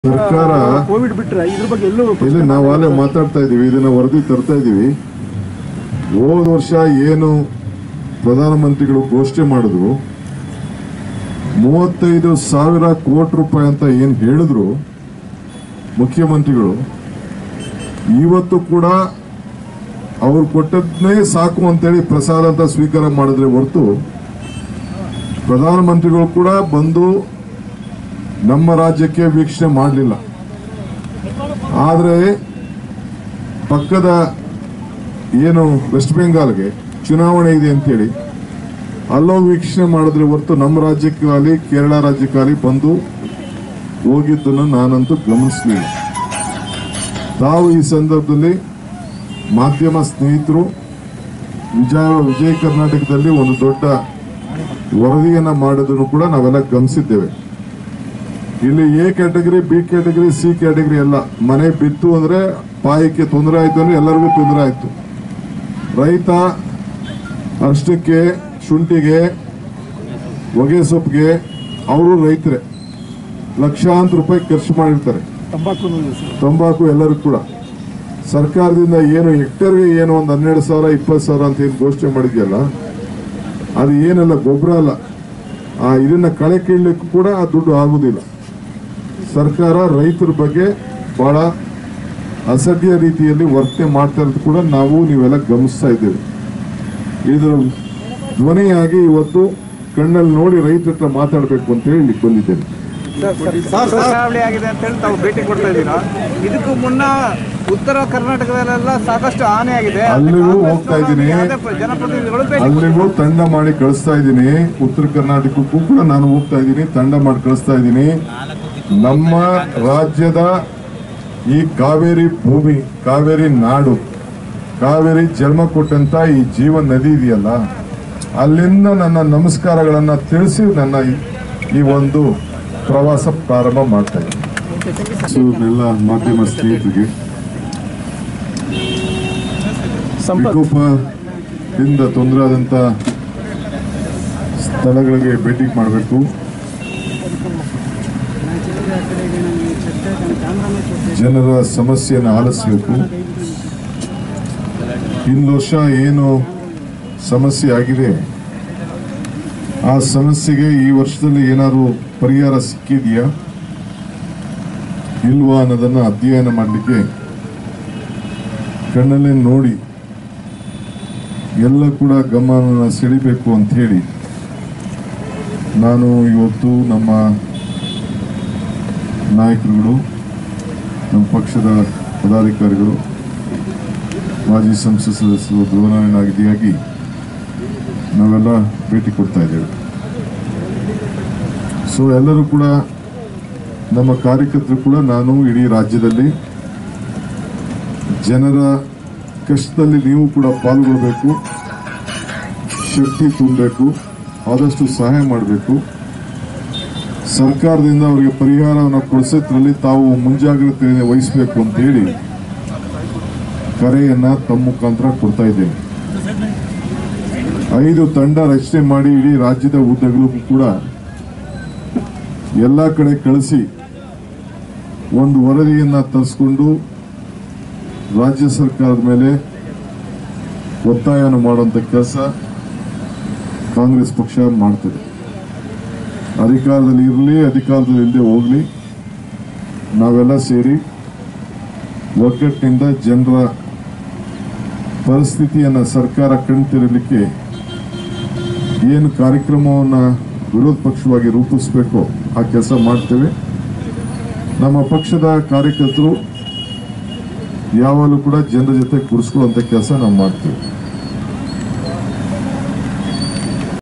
ಸರ್ಕಾರ ಕೋವಿಡ್ ಬಿಟ್ರೆ ಇದ್ರ ಬಗ್ಗೆ ಎಲ್ಲೂ ಇಲ್ಲಿ ನಾವು ಅಲ್ಲೇ ಮಾತಾಡ್ತಾ ಇದೀವಿ, ಇದನ್ನ ವರದಿ ತರ್ತಾ ಇದೀವಿ. ಹೋದ ವರ್ಷ ಏನು ಪ್ರಧಾನಮಂತ್ರಿಗಳು ಘೋಷಣೆ ಮಾಡಿದ್ರು 35,000 ಕೋಟಿ ರೂಪಾಯಿ ಅಂತ ಏನ್ ಹೇಳಿದ್ರು ಮುಖ್ಯಮಂತ್ರಿಗಳು, ಇವತ್ತು ಕೂಡ ಅವ್ರು ಕೊಟ್ಟದ್ನೇ ಸಾಕು ಅಂತೇಳಿ ಪ್ರಸಾದ ಅಂತ ಸ್ವೀಕಾರ ಮಾಡಿದ್ರೆ ಹೊರತು ಪ್ರಧಾನಮಂತ್ರಿಗಳು ಕೂಡ ಬಂದು ನಮ್ಮ ರಾಜ್ಯಕ್ಕೆ ವೀಕ್ಷಣೆ ಮಾಡಲಿಲ್ಲ. ಆದರೆ ಪಕ್ಕದ ಏನು ವೆಸ್ಟ್ ಬೆಂಗಾಲ್ಗೆ ಚುನಾವಣೆ ಇದೆ ಅಂತೇಳಿ ಅಲ್ಲೋ ವೀಕ್ಷಣೆ ಮಾಡಿದ್ರೆ ಹೊರತು ನಮ್ಮ ರಾಜ್ಯಕ್ಕಾಗಲಿ ಕೇರಳ ರಾಜ್ಯಕ್ಕಾಗಲಿ ಬಂದು ಹೋಗಿದ್ದನ್ನು ನಾನಂತೂ ಗಮನಿಸಲಿಲ್ಲ. ತಾವು ಈ ಸಂದರ್ಭದಲ್ಲಿ ಮಾಧ್ಯಮ ಸ್ನೇಹಿತರು ವಿಜಯ ಕರ್ನಾಟಕದಲ್ಲಿ ಒಂದು ದೊಡ್ಡ ವರದಿಯನ್ನ ಮಾಡೋದನ್ನು ಕೂಡ ನಾವೆಲ್ಲ ಗಮನಿಸಿದ್ದೇವೆ. ಇಲ್ಲಿ A category, B category, C category ಎಲ್ಲ ಮನೆ ಬಿತ್ತು ಅಂದ್ರೆ ಪಾಯಕ್ಕೆ ತೊಂದರೆ ಆಯ್ತು ಅಂದ್ರೆ ಎಲ್ಲರಿಗೂ ತೊಂದರೆ ಆಯ್ತು. ರೈತ ಅರ್ಶಕ್ಕೆ, ಶುಂಠಿಗೆ, ಹೊಗೆ ಸೊಪ್ಪಿಗೆ ಅವರು ರೈತರೇ ಲಕ್ಷಾಂತರ ರೂಪಾಯಿ ಖರ್ಚು ಮಾಡಿರ್ತಾರೆ. ತಂಬಾಕು ಎಲ್ಲರೂ ಕೂಡ ಸರ್ಕಾರದಿಂದ ಏನು ಹೆಕ್ಟರ್ಗೆ ಏನು ಒಂದು 12,000 20,000 ಅಂತ ಏನು ಘೋಷಣೆ ಮಾಡಿದ್ಯಲ್ಲ, ಅದು ಏನಲ್ಲ, ಗೊಬ್ಬರ ಅಲ್ಲ. ಇದನ್ನ ಕಳೆ ಕೀಳಲಿಕ್ಕೂ ಕೂಡ ಆ ದುಡ್ಡು ಆಗುದಿಲ್ಲ. ಸರ್ಕಾರ ರೈತರ ಬಗ್ಗೆ ಬಹಳ ಅಸಡ್ಯ ರೀತಿಯಲ್ಲಿ ವರ್ತನೆ ಮಾಡ್ತಾ ಇರೋದು ಕೂಡ ನೀವೆಲ್ಲ ಗಮನಿಸ್ತಾ ಇದ್ದೇವೆ. ಇದರ ಧ್ವನಿಯಾಗಿ ಇವತ್ತು ಕಣ್ಣಲ್ಲಿ ನೋಡಿ ರೈತರ ಹತ್ರ ಮಾತಾಡಬೇಕು ಅಂತ ಹೇಳಿ ಇಲ್ಲಿ ಬಂದಿದ್ದೇನೆ. ಆಗಿದೆ ಅಂತ ಹೇಳಿ ತಾವು ಭೇಟಿ ಕೊಡ್ತಾ ಇದ್ದೀರಾ. ಇದಕ್ಕೂ ಮುನ್ನ ಉತ್ತರ ಕರ್ನಾಟಕದಲ್ಲೆಲ್ಲ ಸಾಕಷ್ಟು ಹಾನಿ ಆಗಿದೆ. ಅಲ್ಲಿಗೂ ಹೋಗ್ತಾ ಇದ್ದೀನಿ, ಅಲ್ಲಿಗೂ ತಂಡ ಮಾಡಿ ಕಳಿಸ್ತಾ ಇದ್ದೀನಿ. ಉತ್ತರ ಕರ್ನಾಟಕಕ್ಕೂ ಕೂಡ ನಾನು ಹೋಗ್ತಾ ಇದ್ದೀನಿ, ತಂಡ ಮಾಡಿ ಕಳಿಸ್ತಾ ಇದ್ದೀನಿ. ನಮ್ಮ ರಾಜ್ಯದ ಈ ಕಾವೇರಿ ಭೂಮಿ, ಕಾವೇರಿ ನಾಡು, ಕಾವೇರಿ ಜನ್ಮ ಕೊಟ್ಟಂತ ಈ ಜೀವ ನದಿ ಇದೆಯಲ್ಲ, ಅಲ್ಲಿಂದ ನನ್ನ ನಮಸ್ಕಾರಗಳನ್ನ ತಿಳಿಸಿ ನನ್ನ ಈ ಒಂದು ಪ್ರವಾಸ ಪ್ರಾರಂಭ ಮಾಡ್ತಾ ಇದ್ದೀನಿ. ಎಲ್ಲ ಮಾಧ್ಯಮ ಸ್ನೇಹಿತರಿಗೆ ವಿಕೋಪದಿಂದ ತೊಂದರೆ ಆದಂತ ಸ್ಥಳಗಳಿಗೆ ಭೇಟಿ ಮಾಡಬೇಕು. ಜನರ ಸಮಸ್ಯೆಯನ್ನು ಆಲಿಸಬೇಕು. ಹಿಂದಿನ ವರ್ಷ ಏನು ಸಮಸ್ಯೆ ಆಗಿದೆ ಆ ಸಮಸ್ಯೆಗೆ ಈ ವರ್ಷದಲ್ಲಿ ಏನಾದ್ರು ಪರಿಹಾರ ಸಿಕ್ಕಿದೆಯಾ ಇಲ್ವಾ ಅನ್ನೋದನ್ನ ಅಧ್ಯಯನ ಮಾಡಲಿಕ್ಕೆ ಕಣ್ಣಲ್ಲೇ ನೋಡಿ ಎಲ್ಲ ಕೂಡ ಗಮನ ಸೆಳಿಬೇಕು ಅಂತ ಹೇಳಿ ನಾನು ಇವತ್ತು ನಮ್ಮ ನಾಯಕರುಗಳು, ನಮ್ಮ ಪಕ್ಷದ ಪದಾಧಿಕಾರಿಗಳು, ಮಾಜಿ ಸಂಸತ್ ಸದಸ್ಯರು ಧ್ರುವನಾರಾಯಣ ಆದಿಯಾಗಿ ನಾವೆಲ್ಲ ಭೇಟಿ ಕೊಡ್ತಾ ಇದ್ದೇವೆ. ಸೊ ಎಲ್ಲರೂ ಕೂಡ ನಮ್ಮ ಕಾರ್ಯಕರ್ತರು ಕೂಡ ನಾನು ಇಡೀ ರಾಜ್ಯದಲ್ಲಿ ಜನರ ಕಷ್ಟದಲ್ಲಿ ನೀವು ಕೂಡ ಪಾಲ್ಗೊಳ್ಬೇಕು, ಶಕ್ತಿ ತುಂಬಬೇಕು, ಆದಷ್ಟು ಸಹಾಯ ಮಾಡಬೇಕು. ಸರ್ಕಾರದಿಂದ ಅವರಿಗೆ ಪರಿಹಾರವನ್ನು ಕೊಡಿಸೋದ್ರಲ್ಲಿ ತಾವು ಮುಂಜಾಗ್ರತೆಯನ್ನು ವಹಿಸಬೇಕು ಅಂತ ಹೇಳಿ ಕರೆಯನ್ನ ತಮ್ಮ ಮುಖಾಂತರ ಕೊಡ್ತಾ ಇದ್ದೇನೆ. 5 ತಂಡ ರಚನೆ ಮಾಡಿ ಇಡೀ ರಾಜ್ಯದ ಉದ್ದಗಲಕ್ಕೂ ಕೂಡ ಎಲ್ಲ ಕಡೆ ಕಳಿಸಿ ಒಂದು ವರದಿಯನ್ನ ತರಿಸಿಕೊಂಡು ರಾಜ್ಯ ಸರ್ಕಾರದ ಮೇಲೆ ಒತ್ತಾಯವನ್ನು ಮಾಡುವಂತ ಕೆಲಸ ಕಾಂಗ್ರೆಸ್ ಪಕ್ಷ ಮಾಡ್ತದೆ. ಅಧಿಕಾರದಲ್ಲಿ ಇರಲಿ, ಅಧಿಕಾರದಲ್ಲಿ ಇಲ್ಲದೆ ಹೋಗ್ಲಿ, ನಾವೆಲ್ಲ ಸೇರಿ ಒಗ್ಗಟ್ಟಿನಿಂದ ಜನರ ಪರಿಸ್ಥಿತಿಯನ್ನು ಸರ್ಕಾರ ಕಣ್ತಿರಲಿಕ್ಕೆ ಏನು ಕಾರ್ಯಕ್ರಮವನ್ನು ವಿರೋಧ ಪಕ್ಷವಾಗಿ ರೂಪಿಸಬೇಕು ಆ ಕೆಲಸ ಮಾಡ್ತೇವೆ. ನಮ್ಮ ಪಕ್ಷದ ಕಾರ್ಯಕರ್ತರು ಯಾವಾಗಲೂ ಕೂಡ ಜನರ ಜೊತೆ ಕೂರಿಸ್ಕೊಳ್ಳುವಂಥ ಕೆಲಸ ನಾವು ಮಾಡ್ತೇವೆ.